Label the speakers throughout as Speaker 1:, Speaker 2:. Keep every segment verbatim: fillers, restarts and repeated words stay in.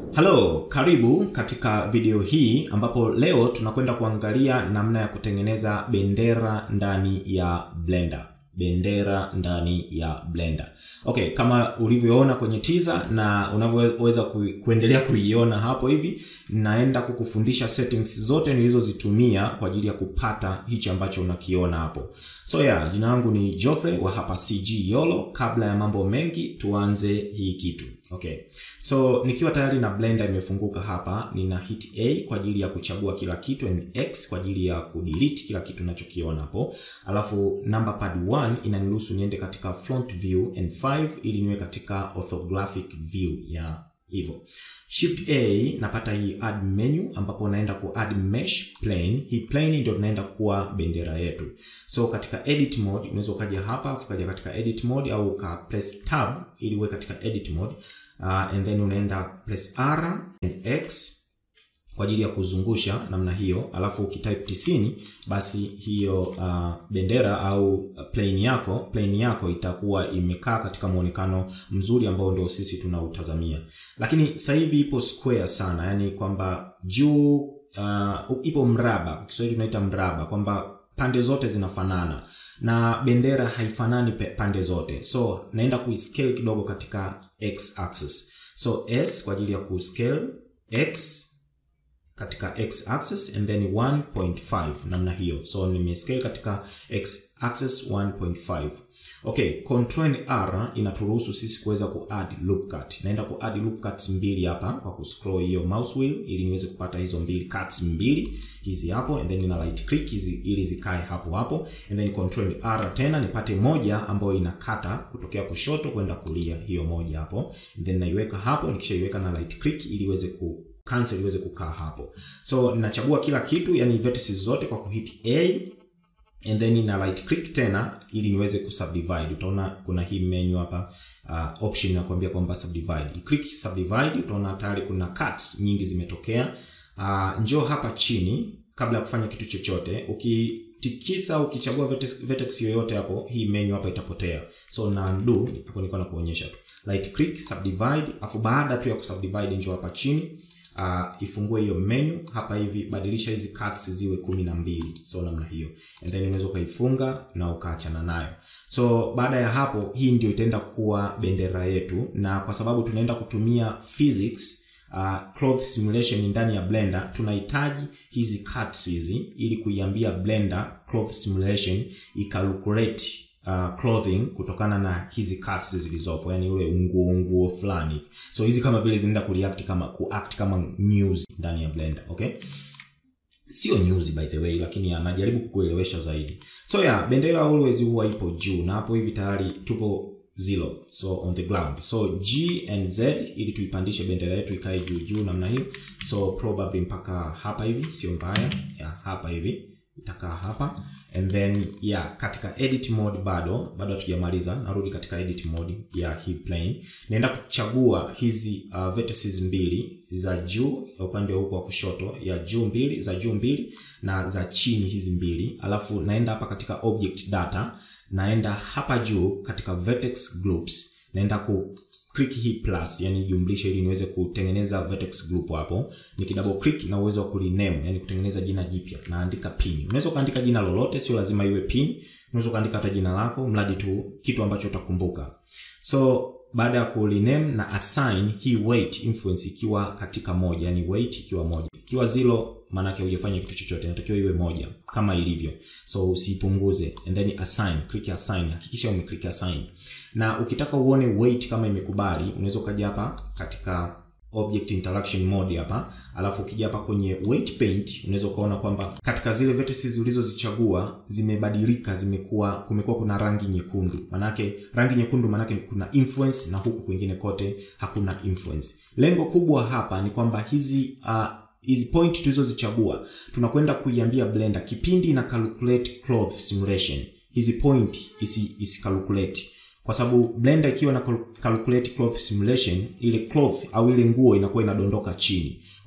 Speaker 1: Hello, karibu katika video hii ambapo leo tunakwenda kuangalia namna ya kutengeneza bendera ndani ya Blender. Bendera ndani ya Blender. Okay, kama ulivyoona kwenye teaser na unavyoweza ku, kuendelea kuiona hapo hivi, naenda kukufundisha settings zote nilizozitumia kwa ajili ya kupata hichi ambacho unakiona hapo. So yeah, jina langu ni Geoffrey wa hapa C G Yolo. Kabla ya mambo mengi tuanze hii kitu. Okay. So nikiwa tayari na Blender imefunguka hapa, nina hit A kwa ajili ya kuchagua kila kitu, and X kwa ajili ya kudelete kila kitu ninachokiona hapo. Alafu number pad one inaniruhusu niende katika front view, and five ili niwe katika orthographic view ya hivyo. Shift A napata hii add menu ambapo naenda ku add mesh plane. Hii plane ndio tunaenda kuwa bendera yetu. So katika edit mode unaweza ukaja hapa, ukaja katika edit mode au ka press tab ili uwe katika edit mode. Uh, and then unaenda press R and X kwa ajili ya kuzungusha namna hiyo. Alafu ukitype tisini basi hiyo uh, bendera au plane yako, plane yako itakuwa imekaa katika muonekano mzuri ambao ndio sisi tunautazamia. Lakini sasa hivi ipo square sana, yani kwamba juu uh, ipo mraba. Kwa Kiswahili tunaita mraba, kwamba pande zote zinafanana na bendera haifanani pande zote. So naenda kuiscale kidogo katika X axis. So S kwa ajili ya kuscale, X katika X axis, and then one point five namna hiyo. So nimescale katika X axis one point five. Okay, control R inaturuhusu sisi kuweza kuadd loop cut. Naenda kuadd loop cuts mbili hapa kwa kuscroll hiyo mouse wheel ili niweze kupata hizo mbili cuts mbili hizi hapo, and then nina right click hizi ili zikae hapo hapo, and then control R tena nipate moja ambayo inakata kutokea kushoto kwenda kulia, hiyo moja hapo, and then naiweka hapo. Nikishaiweka na right click ili iweze ku cancel iweze kukaa hapo. So ninachagua kila kitu, yani vertices zote kwa kuhit A, and then na right click tena ili niweze kusubdivide. Utaona kuna hii menu hapa, uh, option inakwambia kwamba subdivide. I click subdivide, utaona tayari kuna cuts nyingi zimetokea. Uh, njoo hapa chini kabla ya kufanya kitu chochote. Ukitikisa ukichagua vertex, vertex yoyote hapo, hii menu hapa itapotea. So na undo hapo nilikuwa nakuonyesha tu. Right click subdivide, afu baada tu ya kusubdivide njoo hapa chini. Uh, ifungue hiyo menu hapa hivi, badilisha hizi cuts ziwe kumi na mbili. So namna hiyo, and then unaweza ukaifunga na ukaachana nayo. So baada ya hapo, hii ndio itaenda kuwa bendera yetu, na kwa sababu tunaenda kutumia physics uh, cloth simulation ndani ya Blender, tunahitaji hizi cuts hizi ili kuiambia Blender cloth simulation icalculate Uh, clothing kutokana na hizi cuts zilizopo, yani ule nguo nguo fulani. So hizi kama vile zinaenda kureact kama kuact kama news ndani ya Blender. Okay, sio news by the way, lakini anajaribu kukuelewesha zaidi. So yeah, bendera always huwa ipo juu, na hapo hivi tayari tupo zero, so on the ground. So G and Z ili tuipandishe bendera yetu ikae juu juu namna hiyo. So probably mpaka hapa hivi, sio mbaya. Yeah, hapa hivi itakaa hapa, and then yeah, katika edit mode bado bado hatujamaliza. Narudi katika edit mode ya hii plane, naenda kuchagua hizi uh, vertices mbili za juu ya upande huko wa kushoto, ya juu mbili za juu mbili na za chini hizi mbili. Alafu naenda hapa katika object data, naenda hapa juu katika vertex groups, naenda ku click hii plus, yani jumlisha ili niweze kutengeneza vertex group hapo. Niki double click na uwezo wa kurename, yani kutengeneza jina jipya, naandika pin. Unaweza kuandika jina lolote, sio lazima iwe pin. Unaweza kuandika hata jina lako, mradi tu kitu ambacho utakumbuka. So baada ya kurename na assign hii weight influence ikiwa katika moja, yani weight ikiwa moja. Ikiwa zero maana yake hujafanya kitu chochote, inatakiwa iwe moja kama ilivyo. So usipunguze, and then assign, click assign, hakikisha umeclick assign. Na ukitaka uone weight kama imekubali, unaweza ukaja hapa katika object interaction mode hapa, alafu ukija hapa kwenye weight paint, unaweza ukaona kwamba katika zile vertices ulizozichagua zimebadilika, zimekuwa kumekuwa kuna rangi nyekundu. Manake rangi nyekundu manake kuna influence, na huku kwingine kote hakuna influence. Lengo kubwa hapa ni kwamba hizi uh, hizi point tulizozichagua tunakwenda kuiambia Blender kipindi na calculate cloth simulation, hizi point isi isi calculate. Kwa sababu Blender ikiwa na calculate cloth simulation, ile cloth au ile nguo inakuwa inadondoka chini.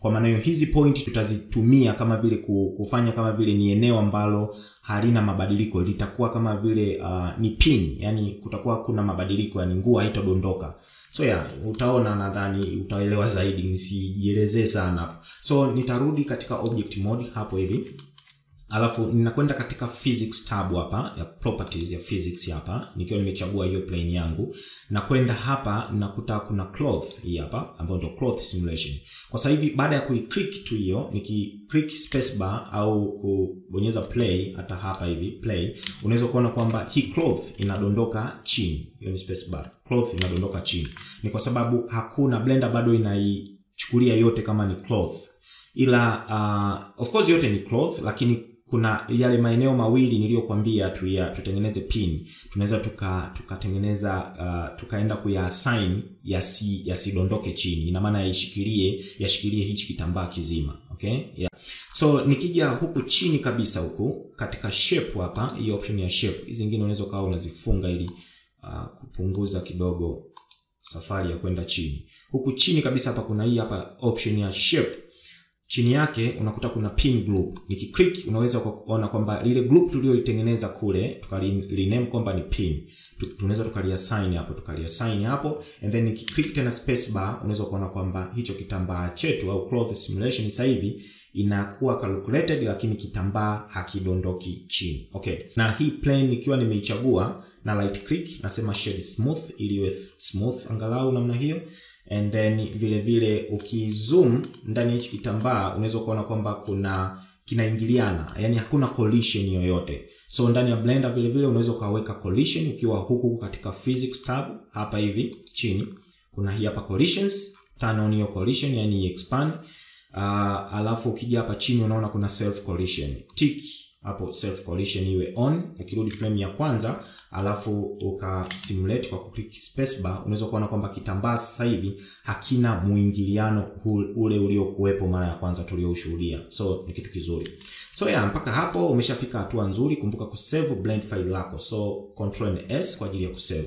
Speaker 1: Kwa maana hiyo hizi point tutazitumia kama vile kufanya kama vile ni eneo ambalo halina mabadiliko, litakuwa kama vile uh, ni pin, yani kutakuwa kuna mabadiliko, yani nguo haitadondoka. So yeah, utaona, nadhani utaelewa zaidi, nisijielezee sana hapo. So nitarudi katika object mode hapo hivi. Alafu ninakwenda katika physics tab hapa ya properties ya physics hapa, nikiwa nimechagua hiyo plane yangu, na kwenda hapa nakuta kuna cloth hii hapa ambayo ndio cloth simulation. Kwa sasa hivi baada ya kuiclick tu hiyo, nikiclick spacebar au kubonyeza play, hata hapa hivi play, unaweza kuona kwamba hii cloth inadondoka chini. Hiyo ni spacebar, cloth inadondoka chini. Ni kwa sababu hakuna Blender bado inaichukulia yote kama ni cloth. Ila uh, of course yote ni cloth, lakini kuna yale maeneo mawili niliyokuambia tu ya tutengeneze pin. Tunaweza tuka tukatengeneza uh, tukaenda kuyaassign yasi yasidondoke chini. Ina maana yashikilie yashikilie hichi kitambaa kizima. Okay? Yeah. So nikija huku chini kabisa huku katika shape hapa, hii option ya shape. Hizi zingine unaweza kawa unazifunga ili uh, kupunguza kidogo safari ya kwenda chini. Huku chini kabisa hapa kuna hii hapa option ya shape. Chini yake unakuta kuna pin group. Nikiclick unaweza kuona kwamba lile group tulilolitengeneza kule tukali-rename kwamba ni pin. Tunaweza tukaliassign hapo, tukaliassign hapo, and then nikiclick tena spacebar unaweza kuona kwamba hicho kitambaa chetu au cloth simulation sasa hivi inakuwa calculated, lakini kitambaa hakidondoki chini. Okay. Na hii plane nikiwa nimeichagua na right click nasema shade smooth ili iwe smooth angalau namna hiyo. And then vile vile ukizoom ndani ya hichi kitambaa unaweza kuona kwamba kuna kinaingiliana, yani hakuna collision yoyote. So ndani ya Blender vile vile unaweza kaweka collision ukiwa huku katika physics tab hapa hivi chini. Kuna hii hapa collisions, turn on your collision, yani expand. Uh, alafu ukija hapa chini unaona kuna self collision. Tick hapo self collision iwe on. Ukirudi frame ya kwanza alafu uka simulate kwa kuclick spacebar unaweza kuona kwamba kitambaa sasa hivi hakina muingiliano ule uliokuwepo mara ya kwanza tulioshuhudia. So ni kitu kizuri. So yeah, mpaka hapo umeshafika hatua nzuri. Kumbuka kusave blend file lako. So control S kwa ajili ya kusave.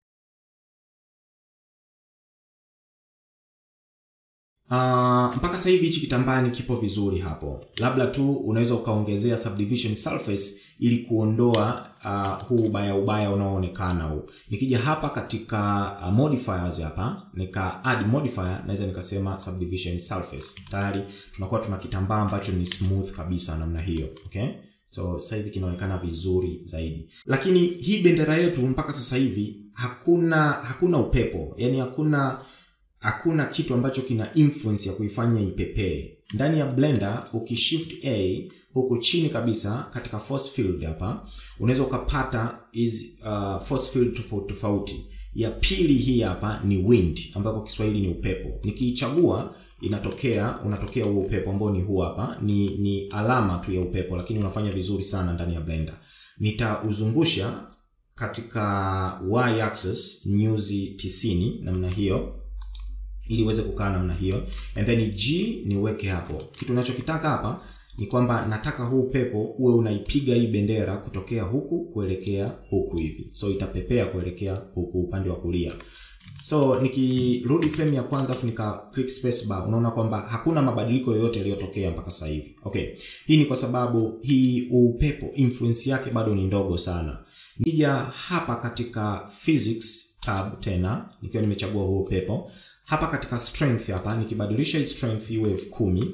Speaker 1: Uh, mpaka sasa hivi hichi kitambaa ni kipo vizuri hapo. Labda tu unaweza ukaongezea subdivision surface ili kuondoa uh, huu ubaya ubaya unaoonekana huu. Nikija hapa katika uh, modifiers hapa, nika add modifier, naweza nikasema subdivision surface. Tayari tunakuwa tuna kitambaa ambacho ni smooth kabisa namna hiyo. Okay? So sasa hivi kinaonekana vizuri zaidi. Lakini hii bendera yetu mpaka sasa hivi hakuna hakuna upepo. Yaani hakuna hakuna kitu ambacho kina influence ya kuifanya ipepee. Ndani ya Blender ukishift A huku chini kabisa katika force field hapa unaweza ukapata is uh, force field tofauti tofauti. Ya pili hii hapa ni wind ambapo Kiswahili ni upepo. Nikiichagua inatokea unatokea huo upepo ambao ni huu hapa, ni ni alama tu ya upepo, lakini unafanya vizuri sana ndani ya Blender. Nitauzungusha katika y axis nyuzi tisini namna hiyo ili uweze kukaa namna hiyo, and then G niweke hapo. Kitu ninachokitaka hapa ni kwamba nataka huu upepo uwe unaipiga hii bendera kutokea huku kuelekea huku hivi. So itapepea kuelekea huku upande wa kulia. So nikirudi frame ya kwanza afu nika click space bar unaona kwamba hakuna mabadiliko yoyote yaliyotokea mpaka sasa hivi. Okay. Hii ni kwa sababu hii upepo influence yake bado ni ndogo sana. Nija hapa katika physics tab tena nikiwa nimechagua huu upepo. Hapa katika strength hapa nikibadilisha hii strength iwe elfu kumi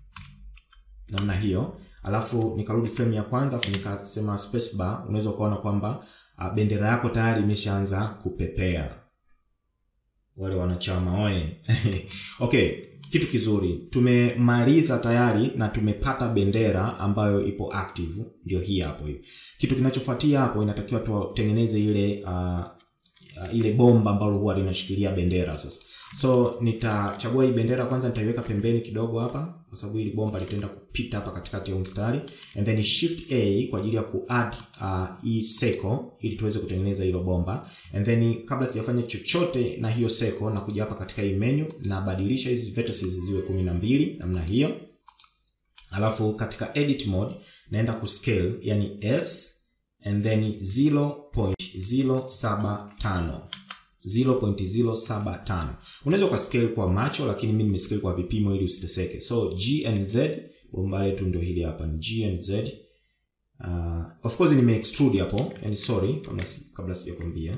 Speaker 1: namna hiyo, alafu nikarudi frame ya kwanza afu nikasema space bar, unaweza kuona kwamba uh, bendera yako tayari imeshaanza kupepea. Wale wanachama oe. Okay, kitu kizuri. Tumemaliza tayari na tumepata bendera ambayo ipo active, ndio hii hapo hivi. Kitu kinachofuatia hapo inatakiwa tutengeneze ile uh, uh, ile bomba ambalo huwa linashikilia bendera sasa. So nitachagua hii bendera kwanza, nitaiweka pembeni kidogo hapa kwa sababu hili bomba litaenda kupita hapa katikati ya mstari, and then shift A kwa ajili ya kuadd uh, hii circle ili tuweze kutengeneza hilo bomba. And then kabla sijafanya chochote na hiyo circle na kuja hapa katika hii menu na badilisha hizi vertices ziwe kumi na mbili namna hiyo. Alafu katika edit mode naenda kuscale, yani S and then zero point zero seven five. zero point zero saba tano. Unaweza kwa scale kwa macho, lakini mimi nimescale kwa vipimo ili usiteseke. So G N Z, bomba letu ndio hili hapa ni G N Z. Uh, of course nime extrude hapo, yani sorry kabla kabla sijakwambia.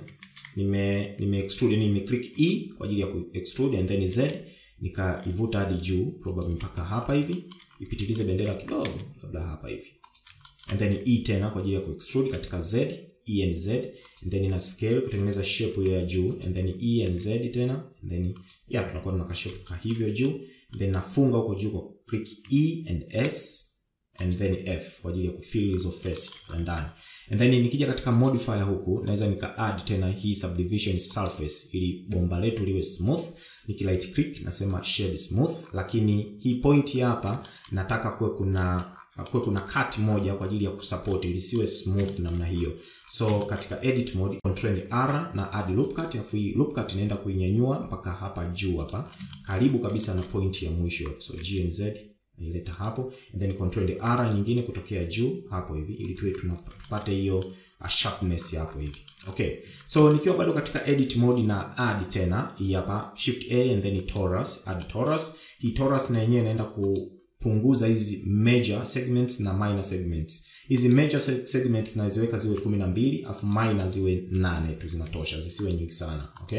Speaker 1: Nime nime extrude, nime click E kwa ajili ya ku extrude and then Z nikaivuta hadi juu, probably mpaka hapa hivi. Ipitilize bendera kidogo kabla hapa hivi. And then E tena kwa ajili ya ku extrude katika Z, E and Z, and then ina scale kutengeneza shape hiyo ya juu, and then E and Z tena, and then yeah tunakuwa na shape ka hivyo juu, and then nafunga huko juu kwa click E and S and then F kwa ajili ya kufill hizo face ndani. And then nikija katika modifier huku naweza nika add tena hii subdivision surface ili bomba letu liwe smooth. Niki right click nasema shade smooth, lakini hii point hapa nataka kuwe kuna kuwe kuna cut moja kwa ajili ya kusupport ili siwe smooth namna hiyo. So katika edit mode control R na add loop cut, afu hii loop cut inaenda kuinyanyua mpaka hapa juu hapa karibu kabisa na point ya mwisho. So G N Z naileta hapo, and then control R nyingine kutokea juu hapo hivi ili tuwe tunapata hiyo sharpness hapo hivi. Okay, so nikiwa bado katika edit mode na add tena hii hapa shift A and then torus, add torus. Hii torus na yenyewe inaenda kupunguza hizi major segments na minor segments. Hizi major segments na ziweka ziwe kumi na mbili, afu minor ziwe nane tu, zinatosha, zisiwe nyingi sana. Okay,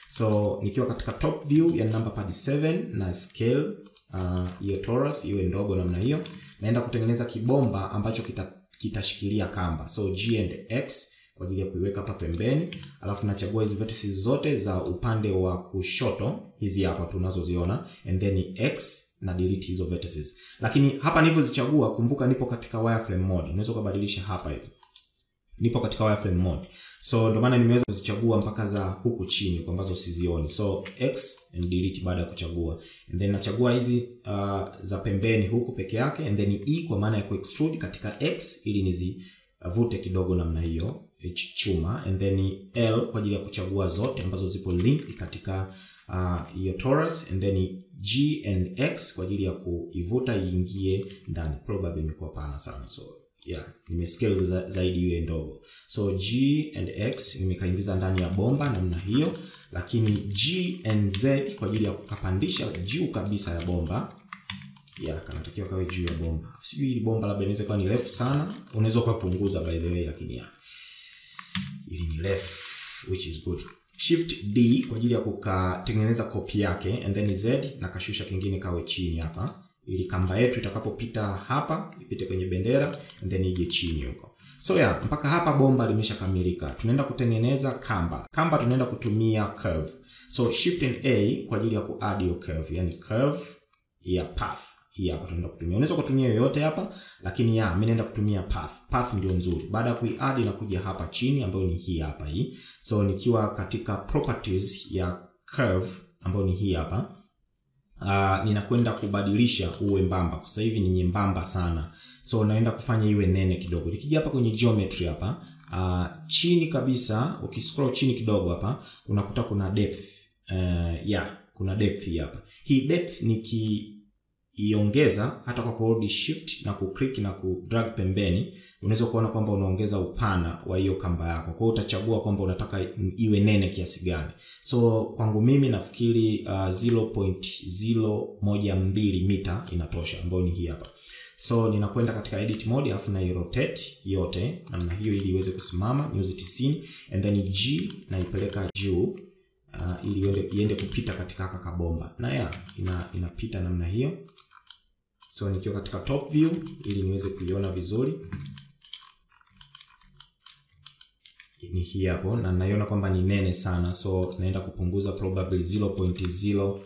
Speaker 1: so nikiwa katika top view ya number pad seven na scale hiyo uh, torus iwe ndogo namna hiyo, naenda kutengeneza kibomba ambacho kita kitashikilia kamba. So G and X kwa ajili ya kuiweka hapa pembeni, alafu nachagua hizi vertices zote za upande wa kushoto, hizi hapa tunazoziona, and then X na delete hizo vertices. Lakini hapa nilivyozichagua, kumbuka nipo katika wireframe mode. Unaweza kubadilisha hapa hivi. Nipo katika wireframe mode. So ndio maana nimeweza kuzichagua mpaka za huku chini kwa ambazo sizioni. So X and delete baada ya kuchagua. And then nachagua hizi uh, za pembeni huku peke yake, and then E kwa maana ya ku-extrude katika X ili nizivute kidogo namna hiyo chuma, and then L kwa ajili ya kuchagua zote ambazo zipo linked katika hiyo uh, torus, and then G and X kwa ajili ya kuivuta iingie ndani. Probably imekuwa pana sana, so yeah, nime scale za, zaidi iwe ndogo. So G and X nimekaingiza ndani ya bomba namna hiyo, lakini G and Z kwa ajili ya kukapandisha juu kabisa ya bomba. Yeah, kanatakiwa kawe juu ya bomba. Sijui hili bomba labda inaweza kuwa ni refu sana, unaweza kupunguza by the way, lakini yeah, ili ni refu, which is good. Shift D kwa ajili ya kutengeneza copy yake, and then Z na kashusha kingine kawe chini hapa ili kamba yetu itakapopita hapa ipite kwenye bendera and then ije chini huko. So yeah, mpaka hapa bomba limeshakamilika. Tunaenda kutengeneza kamba. Kamba tunaenda kutumia curve. So shift and A kwa ajili ya kuadd your curve, yani curve ya path. Hii hapa tunaenda kutumia. Unaweza kutumia yoyote hapa, lakini ya mimi naenda kutumia path. Path ndio nzuri. Baada ya kuiadd na kuja hapa chini ambayo ni hii hapa hii. So nikiwa katika properties ya curve ambayo ni hii hapa, Uh, ninakwenda kubadilisha uwe mbamba. Kwa sasa hivi ni nyembamba sana, so naenda kufanya iwe nene kidogo. Nikija hapa kwenye geometry hapa, uh, chini kabisa ukiscroll chini kidogo hapa unakuta kuna depth. Uh, yeah, kuna depth hapa. Hii depth nikiiongeza hata kwa kuhold shift na kuclick na kudrag pembeni, unaweza kuona kwamba unaongeza upana wa hiyo kamba yako. Kwa hiyo utachagua kwamba unataka iwe nene kiasi gani. So kwangu mimi nafikiri uh, zero point zero moja mbili mita inatosha, ambayo ni hii hapa. So ninakwenda katika edit mode afu na rotate yote namna hiyo ili iweze kusimama nyuzi tisini, and then G na ipeleka juu uh, ili iende, iende kupita katika kaka bomba. Na ya ina inapita namna hiyo. So nikiwa katika top view ili niweze kuiona vizuri, ni hii hapo, na naiona kwamba ni nene sana, so naenda kupunguza probably zero point zero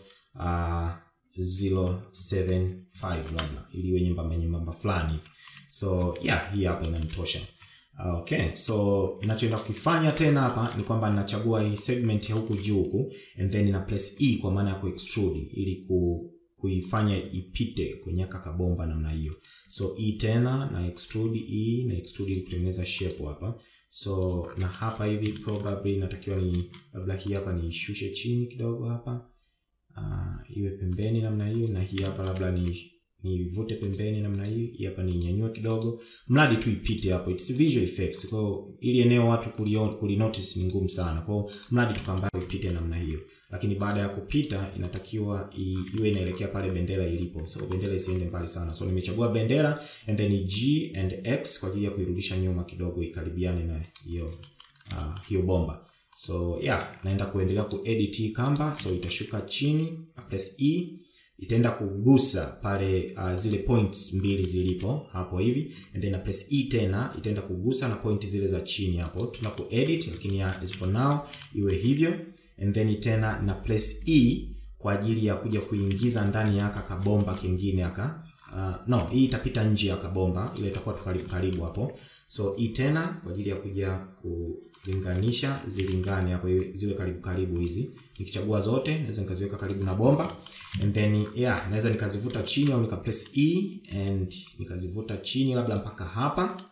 Speaker 1: zero seven five labda ili iwe nyembamba nyembamba fulani hivi. So yeah, hii hapa inanitosha. Okay, so ninachoenda kufanya tena hapa ni kwamba ninachagua hii segment ya huku juu huku, and then nina press E kwa maana ya ku-extrude ili ku kuifanya ipite kwenye kaka bomba namna hiyo. So E tena na extrude, E na extrude ili kutengeneza shape hapa. So na hapa hivi probably natakiwa ni labda hii hapa ni shushe chini kidogo hapa. Uh, iwe pembeni namna hiyo, na hii hapa labda ni nivute pembeni namna hii, hapa ni nyanyue kidogo, mradi tu ipite hapo. It's visual effects. Kwa ili eneo watu kuliona kulinotice ni ngumu sana. Kwa mradi tu kamba ipite namna hiyo. Lakini baada ya kupita inatakiwa iwe inaelekea pale bendera ilipo. So bendera isiende mbali sana. So nimechagua bendera and then G and X kwa ajili ya kuirudisha nyuma kidogo ikaribiane na hiyo uh, hiyo bomba. So yeah, naenda kuendelea kuedit kamba. So itashuka chini, press E, itaenda kugusa pale uh, zile points mbili zilipo hapo hivi, and then na press E tena itaenda kugusa na point zile za chini hapo. Tuna kuedit, lakini ya as for now iwe hivyo, and then tena na press E kwa ajili ya kuja kuingiza ndani ya aka kabomba kingine aka uh, no, hii itapita nje ya kabomba, ile itakuwa tukaribu karibu hapo. So E tena kwa ajili ya kuja kulinganisha zilingane hapo, ziwe karibu karibu hizi. Nikichagua zote naweza nikaziweka karibu na bomba, and then yeah, naweza nikazivuta chini au nika press E and nikazivuta chini labda mpaka hapa.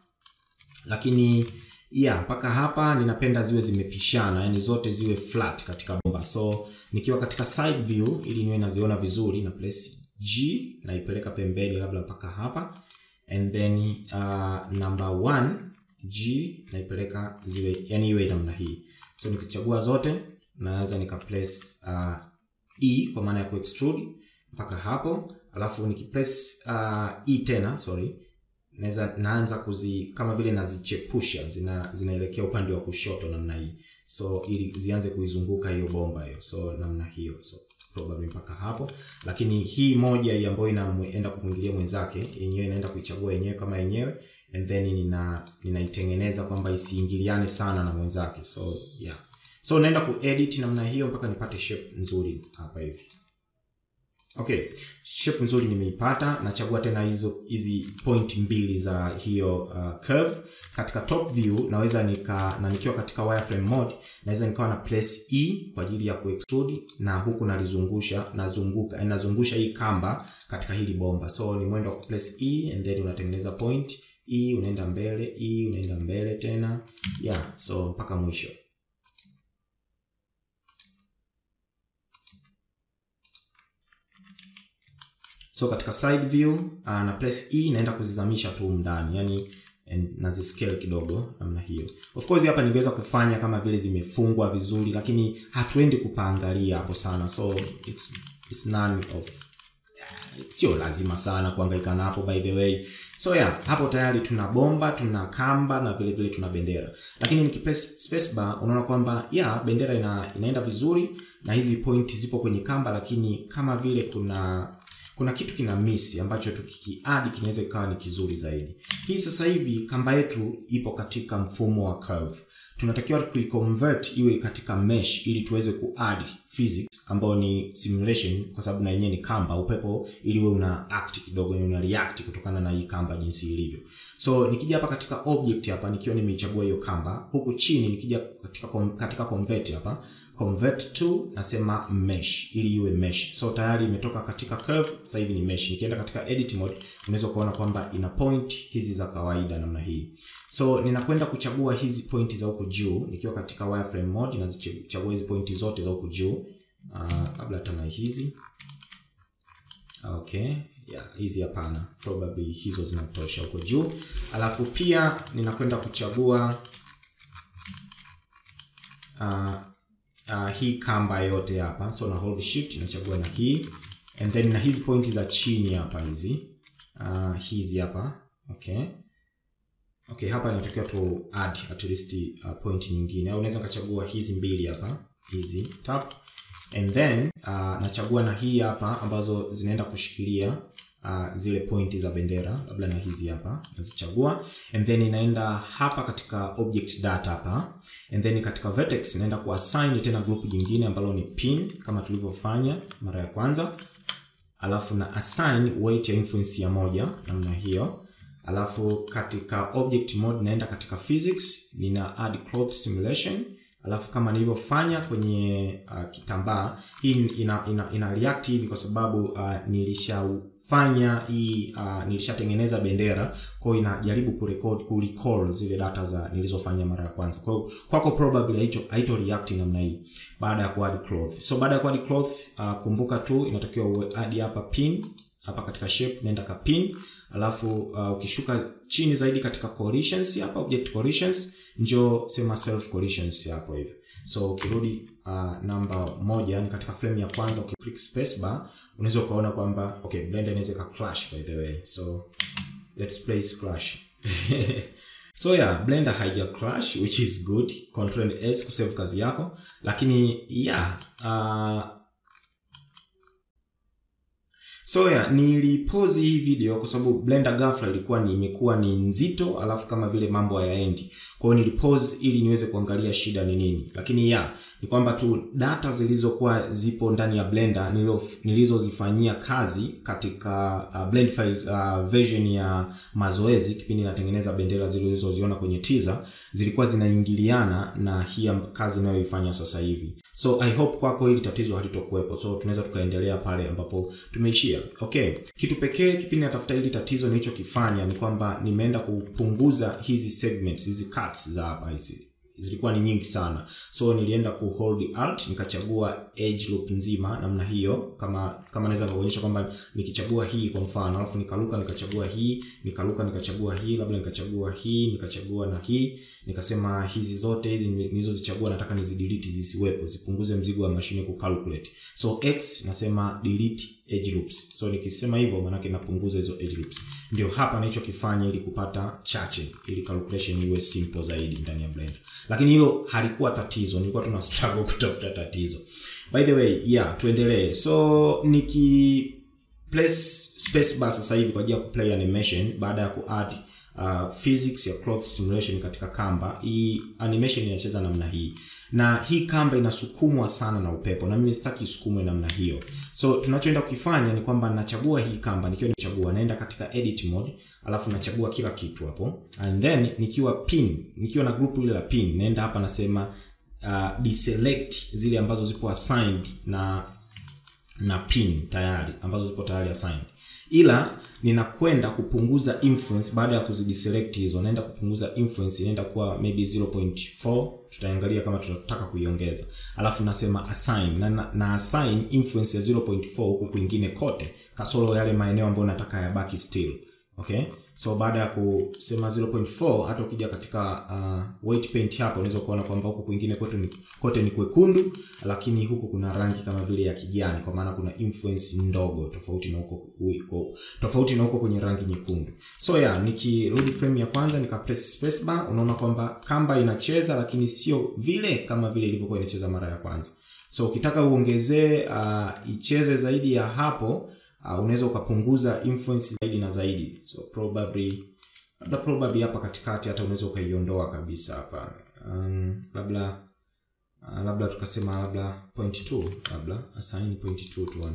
Speaker 1: Lakini yeah, mpaka hapa ninapenda ziwe zimepishana, yani zote ziwe flat katika bomba. So nikiwa katika side view ili niwe naziona vizuri, na press G na ipeleka pembeni labda mpaka hapa, and then uh, number one G na ipeleka ziwe yani iwe namna hii. So nikichagua zote naweza nika press uh, E kwa maana ya ku extrude mpaka hapo, alafu nikipress uh, E tena, sorry, naweza naanza kuzi kama vile nazichepusha, zina zinaelekea upande wa kushoto namna hii. So ili zianze kuizunguka hiyo bomba hiyo. So namna hiyo. So probably mpaka hapo. Lakini hii moja hii ambayo inaenda kumwingilia mwenzake, yenyewe inaenda kuichagua yenyewe kama yenyewe, and then nina ninaitengeneza kwamba isiingiliane sana na mwenzake. So yeah. So naenda kuedit namna hiyo mpaka nipate shape nzuri hapa hivi. Okay, shape nzuri nimeipata. Nachagua tena hizo hizi point mbili za hiyo uh, curve. Katika top view naweza nika na nikiwa katika wireframe mode naweza nikawa na press E kwa ajili ya kuextrude, na huku nalizungusha nazunguka nazungusha hii kamba katika hili bomba. So ni mwendo wa press E and then unatengeneza point E, unaenda mbele, E unaenda mbele tena. Yeah, so mpaka mwisho. So katika side view uh, na press E naenda kuzizamisha tu ndani, yani nazi scale kidogo namna hiyo. Of course hapa ningeweza kufanya kama vile zimefungwa vizuri, lakini hatuendi kupaangalia hapo sana. So it's it's none of yeah, sio lazima sana kuhangaika na hapo by the way. So yeah, hapo tayari tuna bomba, tuna kamba na vile vile tuna bendera. Lakini nikipress spacebar unaona kwamba yeah, bendera ina, inaenda vizuri na hizi point zipo kwenye kamba, lakini kama vile kuna kuna kitu kina miss ambacho tukikiadi kinaweza ikawa ni kizuri zaidi. Hii sasa hivi kamba yetu ipo katika mfumo wa curve. Tunatakiwa kuiconvert iwe katika mesh ili tuweze kuadd physics ambao ni simulation, kwa sababu na yenyewe ni kamba upepo, ili wewe una act kidogo, ni una react kutokana na hii kamba jinsi ilivyo. So nikija hapa katika object hapa nikiwa nimeichagua hiyo kamba, huku chini nikija katika katika convert hapa, convert to nasema mesh ili iwe mesh. So tayari imetoka katika curve, sasa hivi ni mesh. Nikienda katika edit mode unaweza kuona kwamba ina point hizi za kawaida namna hii. So ninakwenda kuchagua hizi pointi za huko juu nikiwa katika wireframe mode, nazichagua hizi pointi zote za huko juu. Uh, kabla tena hizi. Okay, yeah, hizi hapana. Probably hizo zinatosha huko juu. Alafu pia ninakwenda kuchagua uh, uh, hii kamba yote hapa. So na hold shift nachagua na hii, and then na hizi pointi za chini hapa hizi. Uh, hizi hapa. Okay. Okay, hapa inatakiwa tu add at least uh, point nyingine. Au unaweza kuchagua hizi mbili hapa, hizi tap, and then uh, nachagua na hii hapa ambazo zinaenda kushikilia uh, zile pointi za bendera, labda na hizi hapa nazichagua, and then inaenda hapa katika object data hapa, and then katika vertex naenda kuassign tena group jingine ambalo ni pin kama tulivyofanya mara ya kwanza, alafu na assign weight ya influence ya moja namna hiyo. Alafu katika object mode naenda katika physics, nina add cloth simulation. Alafu kama nilivyofanya kwenye uh, kitambaa, hii ina, ina, ina react hivi kwa sababu uh, nilishafanya hii uh, nilishatengeneza bendera, kwa hiyo inajaribu kurecord kurecall zile data za nilizofanya mara ya kwanza. Kwa hiyo kwako probably haito haito react namna hii baada ya kuadd cloth. So baada ya kuadd cloth uh, kumbuka tu inatakiwa add hapa pin hapa katika shape nenda ka pin, alafu uh, ukishuka chini zaidi katika collisions hapa object collisions, njoo sema self collisions hapo hivi. So ukirudi uh, namba moja ni katika frame ya kwanza, ukiclick space bar unaweza ukaona kwamba okay, Blender inaweza ka clash by the way. So let's place clash. So yeah, Blender haija crash, which is good. Control S kusave kazi yako. Lakini yeah, uh, so yeah, nilipause hii video kwa sababu Blender ghafla ilikuwa ni imekuwa ni nzito, alafu kama vile mambo hayaendi. Kwa hiyo nilipause ili niweze kuangalia shida ni nini. Lakini yeah, ni kwamba tu data zilizokuwa zipo ndani ya Blender nilizozifanyia kazi katika uh, blend file uh, version ya mazoezi kipindi natengeneza bendera zilizoziona kwenye teaser zilikuwa zinaingiliana na hii kazi ninayoifanya sasa hivi. So I hope kwako hili tatizo halitokuwepo. So tunaweza tukaendelea pale ambapo tumeishia. Okay, kitu pekee kipindi natafuta hili tatizo nilichokifanya ni kwamba nimeenda kupunguza hizi segments, hizi cuts za hapa hizi. Zilikuwa ni nyingi sana. So nilienda ku hold alt nikachagua edge loop nzima namna hiyo, kama kama naweza kuonyesha kwamba nikichagua hii kwa mfano, alafu nikaruka nikachagua hii, nikaruka nikachagua hii, labda nikachagua hii, nikachagua na hii, nikasema hizi zote hizi nilizozichagua nataka nizidelete zisiwepo, zipunguze mzigo wa mashine ku calculate. So X nasema delete edge loops. So nikisema hivyo maana yake napunguza hizo edge loops. Ndio hapa nilichokifanya ili kupata chache, ili calculation iwe simple zaidi ndani ya Blender. Lakini hilo halikuwa tatizo, nilikuwa tuna struggle kutafuta tatizo. By the way, yeah, tuendelee. So niki place space bar sasa hivi kwa ajili ya kuplay animation baada ya kuadd uh, physics ya cloth simulation katika kamba. Hii animation inacheza namna hii. Na hii kamba inasukumwa sana na upepo na mimi sitaki isukumwe namna hiyo. So tunachoenda kukifanya ni kwamba nachagua hii kamba, nikiwa nimechagua naenda katika edit mode, alafu nachagua kila kitu hapo. And then nikiwa pin, nikiwa na group ile la pin, naenda hapa nasema uh, deselect zile ambazo zipo assigned na na pin tayari, ambazo zipo tayari assigned. Ila ninakwenda kupunguza influence baada ya kuzideselect hizo. Naenda kupunguza influence, inaenda kuwa maybe zero point four, tutaangalia kama tunataka kuiongeza. Alafu nasema assign na, na, na assign influence ya zero point four huku kwingine kote, kasoro yale maeneo ambayo nataka yabaki still. Okay? So baada ya kusema zero point four, hata ukija katika uh, weight paint hapo unaweza kuona kwamba huko kwingine kote ni kote ni kwekundu, lakini huko kuna rangi kama vile ya kijani, kwa maana kuna influence ndogo tofauti na huko huko tofauti na huko kwenye rangi nyekundu. So yeah, nikirudi frame ya kwanza nika press space bar, unaona kwamba kamba inacheza lakini sio vile kama vile ilivyokuwa inacheza mara ya kwanza. So ukitaka uongezee uh, icheze zaidi ya hapo, Uh, unaweza ukapunguza influence zaidi na zaidi. So probably labda probably hapa katikati hata unaweza ukaiondoa kabisa hapa. Um, labda uh, labda tukasema labda zero point two, labda assign zero point two to one.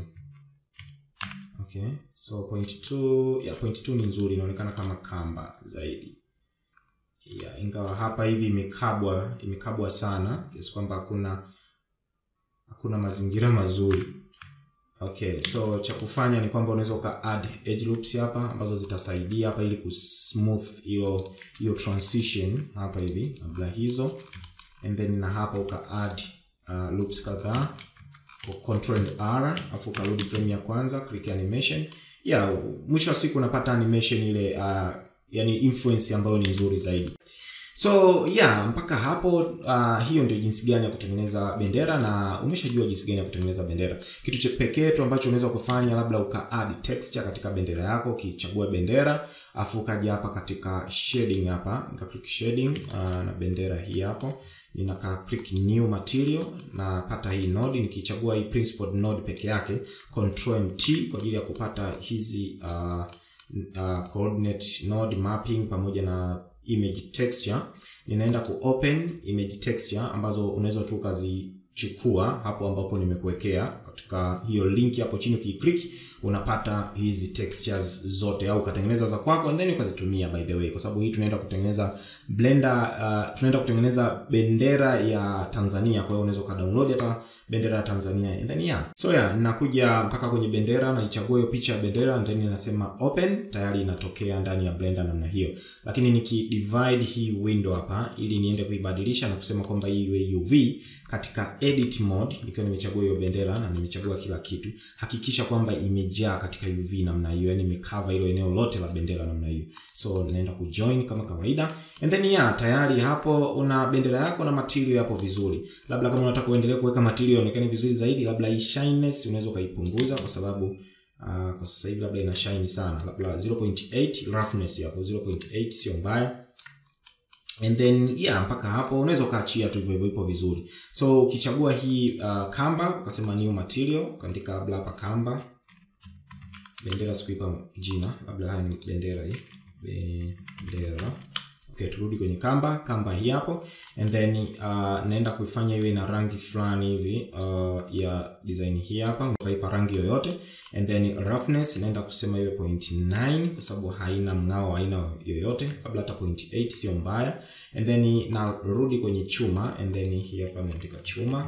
Speaker 1: Okay, so zero point two, yeah, zero point two ni nzuri, inaonekana kama kamba zaidi. Yeah, ingawa hapa hivi imekabwa, imekabwa sana kiasi kwamba hakuna hakuna mazingira mazuri. Okay, so cha kufanya ni kwamba unaweza uka add edge loops hapa ambazo zitasaidia hapa ili kusmooth hiyo hiyo transition hapa hivi, labda hizo. And then na hapa uka add uh, loops kadhaa kwa control R, afu ukarudi frame ya kwanza, click animation. Yeah, mwisho wa siku unapata animation ile uh, yani influence ambayo ni nzuri zaidi. So yeah, mpaka hapo uh, hiyo ndio jinsi gani ya kutengeneza bendera, na umeshajua jinsi gani ya kutengeneza bendera. Kitu cha pekee tu ambacho unaweza kufanya, labda uka add texture katika bendera yako, ukichagua bendera, afu ukaja hapa katika shading hapa, nika click shading uh, na bendera hii hapo, ninaka click new material na pata hii node, nikichagua hii principled node peke yake, control M T kwa ajili ya kupata hizi uh, uh, coordinate node mapping pamoja na image texture. Ninaenda ku open image texture ambazo unaweza tu kazichukua hapo ambapo nimekuwekea katika hiyo link hapo chini. Ukiklik unapata hizi textures zote, au ukatengeneza za kwako and then ukazitumia by the way, kwa sababu hii tunaenda kutengeneza Blender uh, tunaenda kutengeneza bendera ya Tanzania. Kwa hiyo unaweza ka download hata bendera ya Tanzania and then yeah. So yeah, ninakuja mpaka kwenye bendera na ichagua hiyo picha ya bendera and then ninasema open, tayari inatokea ndani ya Blender namna hiyo. Lakini niki divide hii window hapa ili niende kuibadilisha na kusema kwamba hii iwe U V, katika edit mode, nikiwa nimechagua hiyo bendera na nimechagua kila kitu, hakikisha kwamba imejaa katika U V namna hiyo, yani imecover hilo eneo lote la bendera namna hiyo. So naenda ku join kama kawaida, and then yeah, tayari hapo una bendera yako na material hapo vizuri. Labda kama unataka kuendelea kuweka material ionekane vizuri zaidi, labda hii shininess unaweza kaipunguza kwa sababu uh, kwa sasa hivi labda ina shine sana. Labda zero point eight roughness hapo, zero point eight sio mbaya. And then yeah, mpaka hapo unaweza kaachia tu hivyo ipo vizuri. So ukichagua hii uh, kamba, ukasema new material, ukaandika labda hapa kamba. Bendera sikuipa jina, labda haya ni bendera hii. Bendera. Okay, turudi kwenye kamba, kamba hii hapo. And then uh, naenda kuifanya iwe na rangi fulani hivi uh, ya design hii hapa, ukaipa rangi yoyote. And then roughness naenda kusema iwe zero point nine kwa sababu haina mngao, haina yoyote, labda hata zero point eight sio mbaya. And then narudi kwenye chuma, and then hii hapa naandika chuma.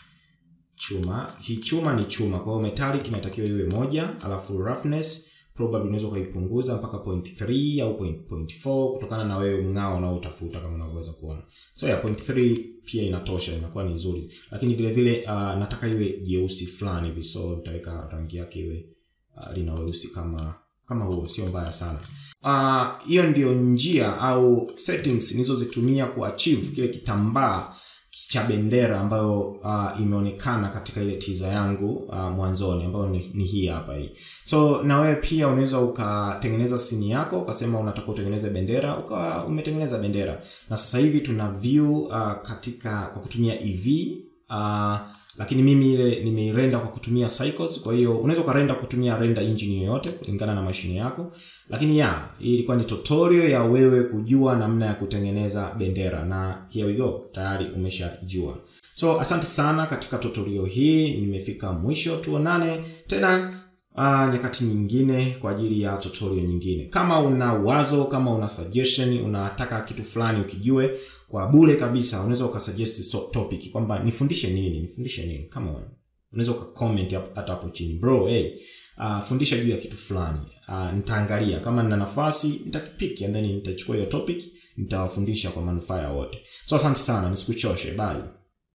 Speaker 1: Chuma, hii chuma ni chuma, kwa hiyo metallic inatakiwa iwe moja, alafu roughness probably unaweza kuipunguza mpaka zero point three au zero point four kutokana na wewe mngao unaotafuta kama unavyoweza kuona. So ya yeah, zero point three pia inatosha, inakuwa ni nzuri. Lakini vile vile uh, nataka iwe jeusi fulani hivi, so nitaweka rangi yake iwe uh, lina weusi kama kama huo, sio mbaya sana. Uh, hiyo ndio njia au settings nilizozitumia kuachieve kile kitambaa cha bendera ambayo uh, imeonekana katika ile teaser yangu uh, mwanzoni ambayo ni, ni hii hapa hii. So na wewe pia unaweza ukatengeneza scene yako, ukasema unataka utengeneze bendera, ukawa umetengeneza bendera. Na sasa hivi tuna view uh, katika kwa kutumia E V uh, lakini mimi ile nimeirenda kwa kutumia cycles, kwa hiyo unaweza ukarenda kutumia render engine yoyote kulingana na mashine yako. Lakini ya, hii ilikuwa ni tutorial ya wewe kujua namna ya kutengeneza bendera, na here we go, tayari umeshajua. So asante sana katika tutorial hii, nimefika mwisho. Tuonane tena Uh, nyakati nyingine kwa ajili ya tutorial nyingine. Kama una wazo, kama una suggestion, unataka kitu fulani ukijue kwa bure kabisa, unaweza ukasuggest topic kwamba nifundishe nini, nifundishe nini. Come on. Unaweza ukacomment hata hapo chini. Bro, hey, uh, fundisha juu ya kitu fulani. Uh, nitaangalia kama nina nafasi, nitakipick and then nitachukua hiyo topic, nitawafundisha kwa manufaa ya wote. So asante sana, nisikuchoshe. Bye.